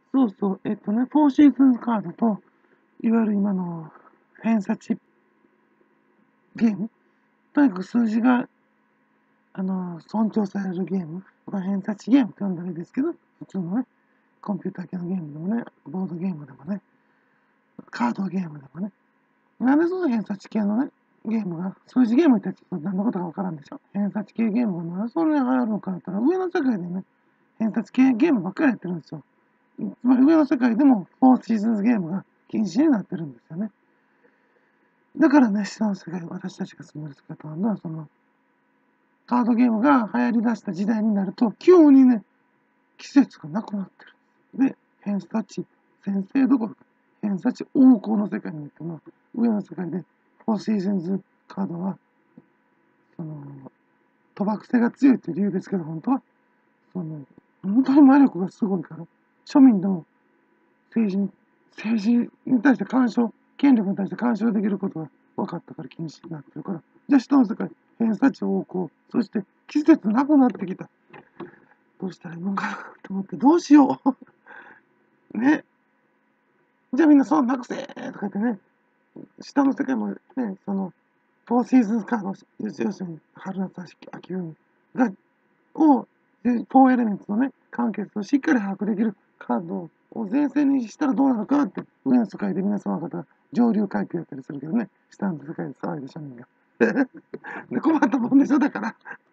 そうそう、4シーズンカードと、いわゆる今の偏差値ゲーム、とにかく数字が、尊重されるゲーム、偏差値ゲームって呼んだらいいですけど、普通のね、コンピューター系のゲームでもね、ボードゲームでもね、カードゲームでもね、なんでその偏差値系のね、ゲームが、数字ゲームってちょっと何のことかわからんでしょ。偏差値系ゲームがなんでそんなに流行るのかって言ったら、上の世界でね、偏差値系ゲームばっかりやってるんですよ。つまり上の世界でも4シーズンズゲームが禁止になってるんですよね。だからね、下の世界、私たちが住んでる世界とはのは、その、カードゲームが流行り出した時代になると、急にね、季節がなくなってる。で、偏差値、先生どころか、偏差値王校の世界に行っても、上の世界で4シーズンズカードは、その、賭博性が強いという理由ですけど、本当は、その、本当に魔力がすごいから、庶民でも政治に対して干渉、権力に対して干渉できることが分かったから禁止になってるから、じゃあ下の世界、偏差値王校、そして季節なくなってきた。どうしたらいいのかなと思って、どうしよう。ね。じゃあみんなそうなくせーとか言ってね、下の世界もね、その、4シーズンカード、要するに春夏秋冬が、4エレメンツのね、完結をしっかり把握できるカードを前線にしたらどうなるかって、上の世界で皆様方が上流階級やったりするけどね、下の世界で騒いで庶民が。で、困ったもんでしょ、だから。